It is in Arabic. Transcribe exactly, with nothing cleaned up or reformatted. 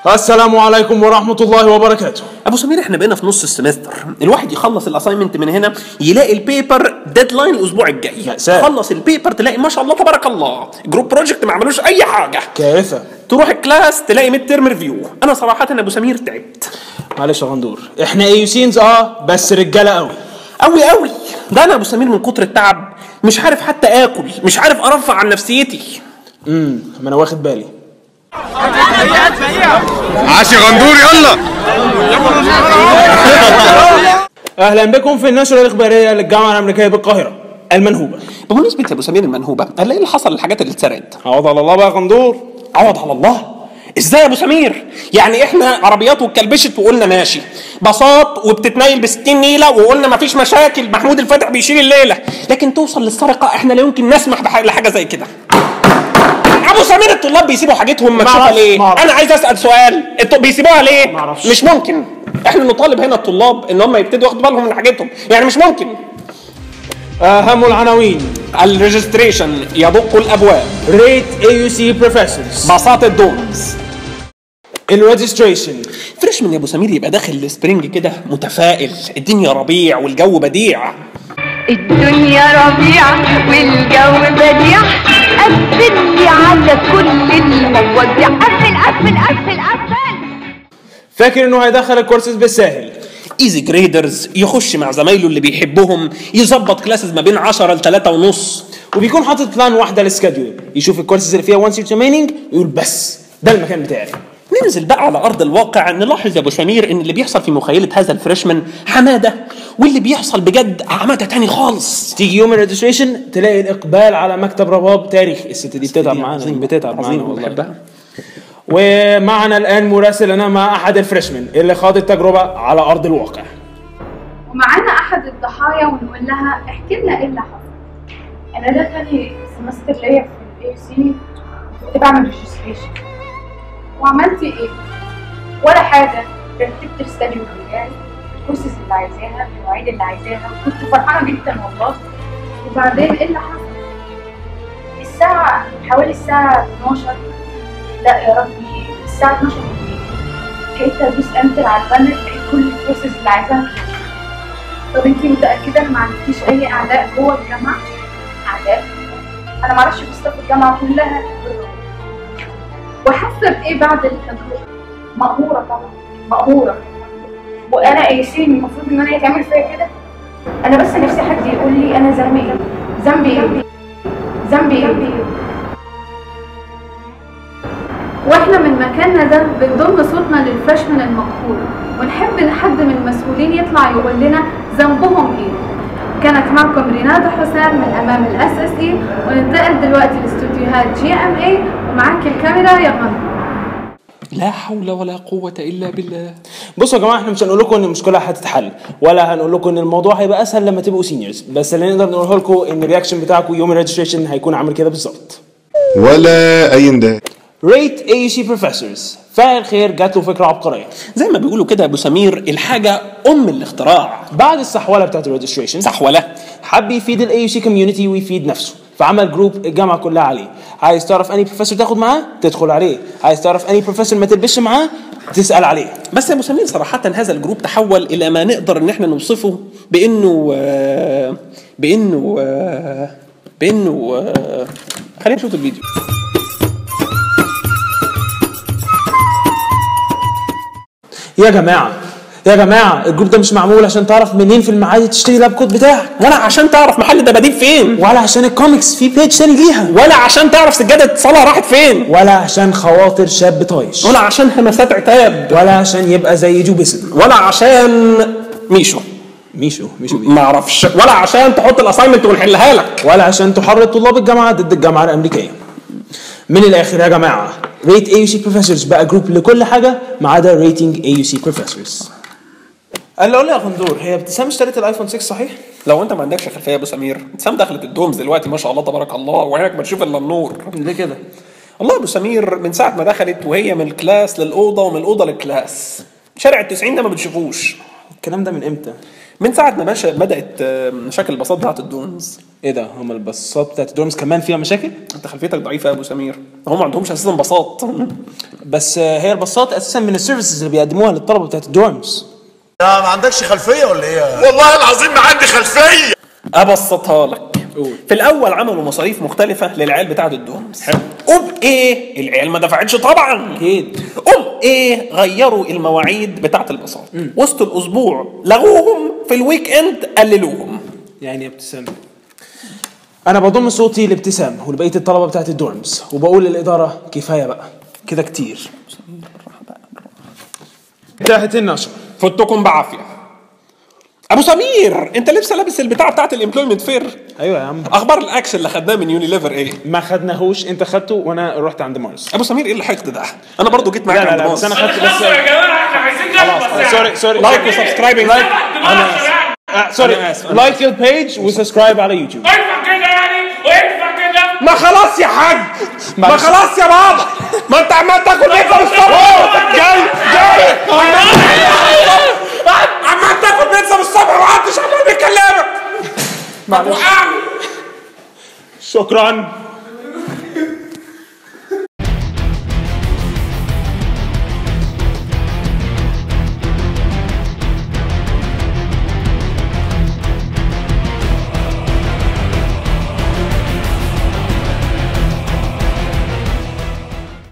السلام عليكم ورحمة الله وبركاته. ابو سمير، احنا بقينا في نص السمستر، الواحد يخلص الاساينمنت من هنا يلاقي البيبر ديدلاين الاسبوع الجاي، خلص البيبر تلاقي ما شاء الله تبارك الله جروب بروجكت ما عملوش اي حاجه، كارثه. تروح الكلاس تلاقي ميد ترم ريفيو. انا صراحه ابو سمير تعبت. معلش يا غندور، احنا ايوسينز اه بس رجاله قوي قوي قوي. ده انا ابو سمير من كتر التعب مش عارف حتى اكل، مش عارف ارفع عن نفسيتي. امم ما انا واخد بالي. عاش يا غندور، يلا. اهلا بكم في النشره الاخباريه للجامعه الامريكيه بالقاهره المنهوبه. بمناسبه يا ابو سمير المنهوبه، قال ايه اللي حصل للحاجات اللي اتسرقت؟ عوض على الله بقى يا غندور. عوض على الله ازاي يا ابو سمير؟ يعني احنا عربيات واتكلبشت وقلنا ماشي، باصات وبتتنيل بستين نيله وقلنا مفيش مشاكل، محمود الفاتح بيشيل الليله، لكن توصل للسرقه احنا لا يمكن نسمح بحاجه زي كده. ابو سمير الطلاب بيسيبوا حاجتهم مكشوفه ليه؟ معرفش. انا عايز اسال سؤال، بيسيبوها ليه؟ معرفش. مش ممكن احنا نطالب هنا الطلاب ان هم يبتدوا ياخدوا بالهم من حاجتهم، يعني مش ممكن. اهم العناوين: الريجستريشن يدق الابواب، ريت اي يو سي بروفيسورز، باصات الدومز. الريجستريشن فريشمان يا ابو سمير يبقى داخل السبرينج كده متفائل، الدنيا ربيع والجو بديع. الدنيا ربيع والجو بديع، قفل لي على كل المواضيع، قفل قفل قفل قفل. فاكر انه هيدخل الكورسز بالساهل، ايزي جريدرز، يخش مع زمايله اللي بيحبهم، يظبط كلاسز ما بين عشرة لثلاثة ونص، وبيكون حاطط بلان واحده للسكادول، يشوف الكورسز اللي فيها وان سيت ريميننج ويقول بس ده المكان بتاعي. ننزل بقى على ارض الواقع نلاحظ يا ابو سمير ان اللي بيحصل في مخيله هذا الفريشمان حماده، واللي بيحصل بجد عماده تاني خالص. تيجي يوم الريجستريشن تلاقي الاقبال على مكتب رباب تاريخي. الست دي بتتعب معانا، بتتعب معانا والله. ومعنا الان مراسلنا مع احد الفريشمان اللي خاض التجربه على ارض الواقع، ومعانا احد الضحايا ونقول لها احكي لنا ايه اللي حصل. انا ده ثاني سمستر ليا في الاي سي، كنت بعمل ريجستريشن. وعملتي ايه؟ ولا حاجه، رتبت السكادول بتاعي، الكورسز اللي عايزاها، المواعيد اللي عايزاها، كنت فرحانه جدا والله. وبعدين ايه اللي حصل؟ الساعه حوالي الساعه اتناشر، لا يا ربي الساعه اتناشر بالليل، لقيت ادوس انتر على البانر، لقيت كل الكورسز اللي عايزاها. طب انتي متاكده ان ما عندكيش اي اعداء جوه الجامعه؟ اعداء؟ انا معرفش بستاف الجامعه كلها بالرغم. وحاسه بايه بعد التجربه؟ مقهوره طبعا، مقهوره. وانا ايسين المفروض ان انا يتعمل فيا كده؟ انا بس نفسي حد يقول لي انا ذنبي ايه؟ ذنبي ايه؟ ذنبي ايه؟ واحنا من مكاننا ده بنضم صوتنا للفريشمان المقهور، ونحب ان حد من المسؤولين يطلع يقول لنا ذنبهم ايه. كانت معكم ريناد حسام من امام الاس اس اي، وننتقل دلوقتي لاستوديوهات جي ام اي، ومعاك الكاميرا يا غنى. لا حول ولا قوة إلا بالله. بصوا يا جماعه، احنا مش هنقول لكم ان المشكله هتتحل، ولا هنقول لكم ان الموضوع هيبقى اسهل لما تبقوا سينيورز، بس اللي نقدر نقوله لكم ان الرياكشن بتاعكم يوم الريجستريشن هيكون عامل كده بالظبط. ولا اي نداء. ريت اي يو سي بروفيسورز، فاعل خير جات له فكره عبقريه. زي ما بيقولوا كده يا ابو سمير، الحاجه ام الاختراع. بعد السحوله بتاعت الريجستريشن، سحوله، حب يفيد الاي يو سي كوميونتي ويفيد نفسه، فعمل جروب الجامعه كلها عليه. عايز تعرف اني بروفيسور تاخد معاه تدخل عليه، عايز تعرف اني بروفيسور ما تلبسش معاه تسال عليه. بس يا ابو سمير صراحه هذا الجروب تحول الى ما نقدر ان احنا نوصفه بانه آه بانه آه بانه آه خلينا نشوف الفيديو. يا جماعه يا جماعه الجروب ده مش معمول عشان تعرف منين في المعادي تشتري لاب كود بتاعك، ولا عشان تعرف محل الدباديب فين، ولا عشان الكوميكس في بيج تاني ليها، ولا عشان تعرف سجاده صلاه راحت فين، ولا عشان خواطر شاب طايش، ولا عشان همسات عتاب، ولا عشان يبقى زي جو بيسن، ولا عشان ميشو ميشو ميشو ما اعرفش، ولا عشان تحط الاساينمنت ونحلها لك، ولا عشان تحرض طلاب الجامعه ضد الجامعه الامريكيه. من الاخر يا جماعه، ريت اي يو سي بروفيسورز بقى جروب لكل حاجه ما عدا ريتنج اي يو سي بروفيسورز. قال له يا غندور، هي ابتسام اشترت الايفون ستة صحيح؟ لو انت ما عندكش خلفيه يا ابو سمير، ابتسام دخلت الدومز دلوقتي ما شاء الله تبارك الله، وعينك ما تشوف الا النور. ليه كده؟ والله يا ابو سمير من ساعه ما دخلت وهي من الكلاس للاوضه ومن الاوضه للكلاس، شارع التسعين ده ما بتشوفوش. الكلام ده من امتى؟ من ساعه ما ماشى بدات مشاكل الباصات بتاعت الدومز. ايه ده؟ هم الباصات بتاعت الدورمز كمان فيها مشاكل؟ انت خلفيتك ضعيفه يا ابو سمير، هم ما عندهمش اساسا باصات. بس هي الباصات اساسا من السيرفيسز اللي بيقدموها للطلبه بتاعت الدورمز. ما عندكش خلفيه ولا ايه؟ والله العظيم ما عندي خلفيه. ابسطها لك. في الاول عملوا مصاريف مختلفه للعيال بتاعه الدورمز. قوم ايه العيال ما دفعتش طبعا اكيد. قوم ايه غيروا المواعيد بتاعه الباصات وسط الاسبوع، لغوهم في الويك اند قللوهم. يعني يا ابتسام انا بضم صوتي لابتسام ولبقيه الطلبه بتاعت الدورمز وبقول للاداره كفايه بقى كده كتير. انتهت النشره. فتكم بعافيه. ابو سمير انت لسه لابس البتاع بتاعت الامبلويمنت فير؟ ايوه يا عم. اخبار الاكشن اللي خدناه من يونيليفر ايه؟ ما خدناهوش، انت خدته وانا رحت عند مارس. ابو سمير ايه الحقد ده؟ انا برضو جيت معاك عند مارس. بس انا خدت بس يا جماعه احنا عايزين نخلص. سوري سوري لايك وسبسكرايبنج. سوري لايك البيج وسبسكرايب على يوتيوب. ادفع كده يعني وادفع كده. ما خلاص يا حاج، ما خلاص يا بابا، ما انت عمال تاكل بيتزا بالصبح. جاي جاي عمال تاكل بيتزا بالصبح ومحدش عمال بيكلمك. معلش. شكرا.